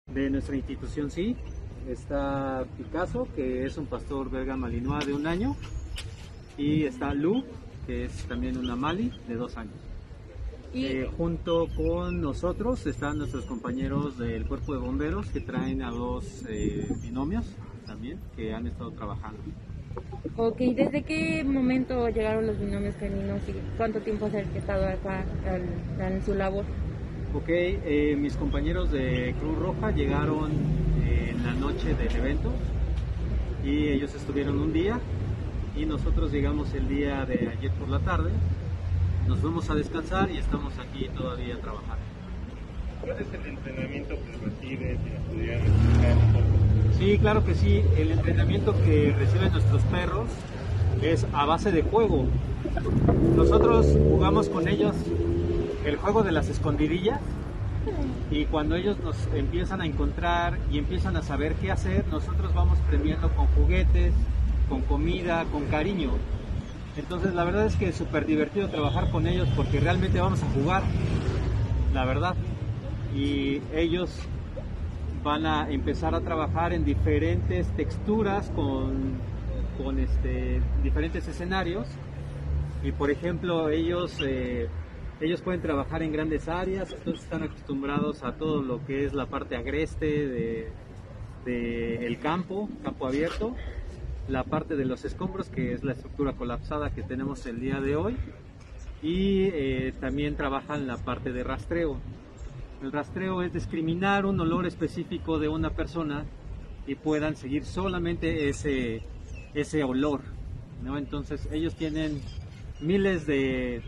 De nuestra institución sí, está Picasso, que es un pastor belga malinois de 1 año, y está Lu, que es también una Mali de 2 años. Junto con nosotros están nuestros compañeros del cuerpo de bomberos que traen a 2 binomios también que han estado trabajando. Ok, ¿desde qué momento llegaron los binomios caninos y cuánto tiempo hace que estado acá en su labor? Ok, mis compañeros de Cruz Roja llegaron en la noche del evento y ellos estuvieron un día y nosotros llegamos el día de ayer por la tarde, nos fuimos a descansar y estamos aquí todavía trabajando. ¿Cuál es el entrenamiento que recibes y nos pudieran explicar un poco? Sí, claro que sí, el entrenamiento que reciben nuestros perros es a base de juego. Nosotros jugamos con ellos el juego de las escondidillas y cuando ellos nos empiezan a encontrar y empiezan a saber qué hacer, nosotros vamos premiando con juguetes, con comida, con cariño. Entonces la verdad es que es súper divertido trabajar con ellos porque realmente vamos a jugar, la verdad. Y ellos van a empezar a trabajar en diferentes texturas con diferentes escenarios y por ejemplo ellos pueden trabajar en grandes áreas, entonces están acostumbrados a todo lo que es la parte agreste del campo abierto, la parte de los escombros, que es la estructura colapsada que tenemos el día de hoy, y también trabajan la parte de rastreo. El rastreo es discriminar un olor específico de una persona y puedan seguir solamente ese olor, ¿no? Entonces ellos tienen miles de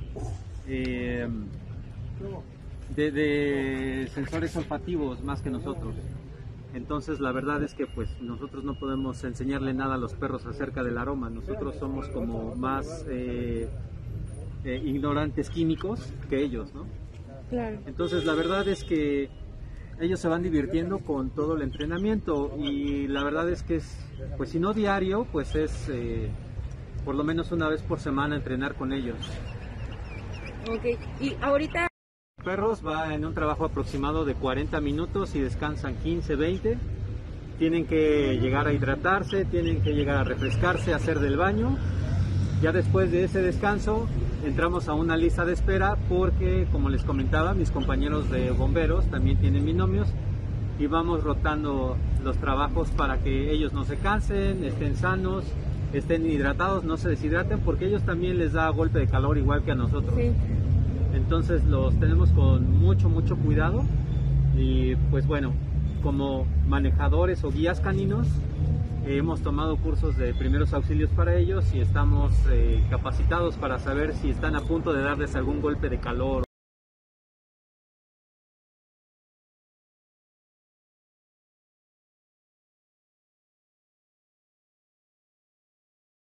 sensores olfativos más que nosotros. Entonces la verdad es que pues nosotros no podemos enseñarle nada a los perros acerca del aroma. Nosotros somos como más ignorantes químicos que ellos, ¿no? Claro. Entonces la verdad es que ellos se van divirtiendo con todo el entrenamiento y la verdad es que es, pues si no diario, pues es por lo menos una vez por semana entrenar con ellos. Ok, y ahorita... Los perros va en un trabajo aproximado de 40 minutos y descansan 15, 20. Tienen que llegar a hidratarse, tienen que llegar a refrescarse, a hacer del baño. Ya después de ese descanso entramos a una lista de espera porque, como les comentaba, mis compañeros de bomberos también tienen binomios y vamos rotando los trabajos para que ellos no se cansen, estén sanos, estén hidratados, no se deshidraten porque ellos también les da golpe de calor igual que a nosotros. Sí. Entonces los tenemos con mucho cuidado y pues bueno, como manejadores o guías caninos hemos tomado cursos de primeros auxilios para ellos y estamos capacitados para saber si están a punto de darles algún golpe de calor.